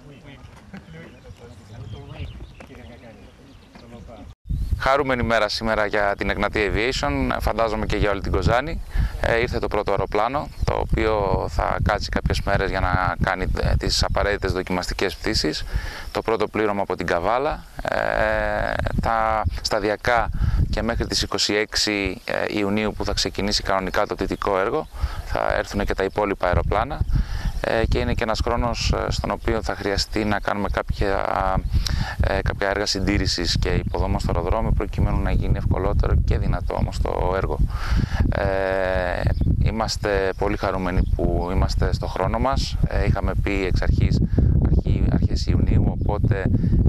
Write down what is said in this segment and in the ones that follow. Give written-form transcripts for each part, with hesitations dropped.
Χαρούμενη μέρα σήμερα για την Εγνατία Aviation, φαντάζομαι και για όλη την Κοζάνη. Ήρθε το πρώτο αεροπλάνο, το οποίο θα κάτσει κάποιες μέρες για να κάνει τις απαραίτητες δοκιμαστικές πτήσεις. Το πρώτο πλήρωμα από την Καβάλα. Τα σταδιακά και μέχρι τις 26 Ιουνίου που θα ξεκινήσει κανονικά το πτυτικό έργο, θα έρθουν και τα υπόλοιπα αεροπλάνα. Και είναι και ένας χρόνος στον οποίο θα χρειαστεί να κάνουμε κάποια έργα συντήρησης και υποδόμων στο αεροδρόμιο, προκειμένου να γίνει ευκολότερο και δυνατό όμως το έργο. Είμαστε πολύ χαρούμενοι που είμαστε στο χρόνο μας. Είχαμε πει εξ αρχές Ιουνίου, οπότε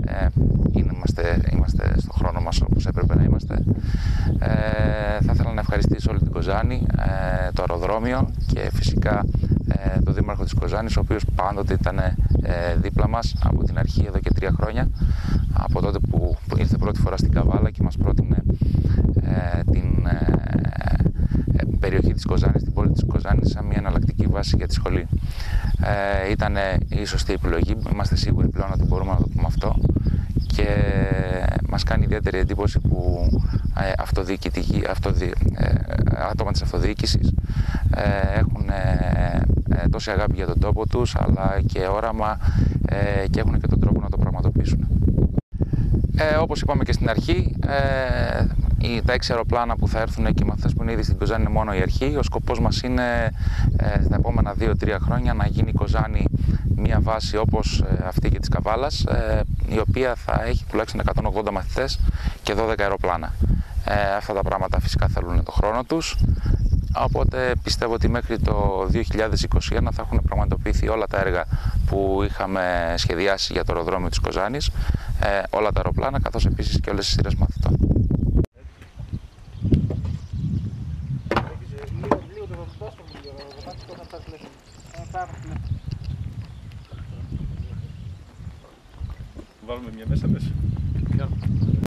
είμαστε στο χρόνο μας όπως έπρεπε να είμαστε. Θα ήθελα να ευχαριστήσω όλη την Κοζάνη, το αεροδρόμιο και φυσικά τον Δήμαρχο της Κοζάνης, ο οποίος πάντοτε ήταν δίπλα μας από την αρχή, εδώ και 3 χρόνια, από τότε που ήρθε πρώτη φορά στην Καβάλα και μας πρότεινε την περιοχή της Κοζάνης, την πόλη της Κοζάνης, σαν μια εναλλακτική βάση για τη σχολή. Ήταν η σωστή επιλογή, είμαστε σίγουροι πλέον ότι μπορούμε να το πούμε αυτό, και μας κάνει ιδιαίτερη εντύπωση που άτομα της αυτοδιοίκησης έχουν τόση αγάπη για τον τόπο τους, αλλά και όραμα, και έχουν και τον τρόπο να το πραγματοποιήσουν. Όπως είπαμε και στην αρχή, τα 6 αεροπλάνα που θα έρθουν και οι μαθητές που είναι ήδη στην Κοζάνη είναι μόνο η αρχή. Ο σκοπός μας είναι στα επόμενα 2-3 χρόνια να γίνει η Κοζάνη μια βάση όπως αυτή και της Καβάλας, η οποία θα έχει τουλάχιστον 180 μαθητές και 12 αεροπλάνα. Αυτά τα πράγματα φυσικά θέλουν το χρόνο τους, οπότε πιστεύω ότι μέχρι το 2021 θα έχουν πραγματοποιηθεί όλα τα έργα που είχαμε σχεδιάσει για το αεροδρόμιο της Κοζάνης, όλα τα αεροπλάνα, καθώς επίσης και όλες οι σειρές μαθητών. Βάλουμε μια μέσα.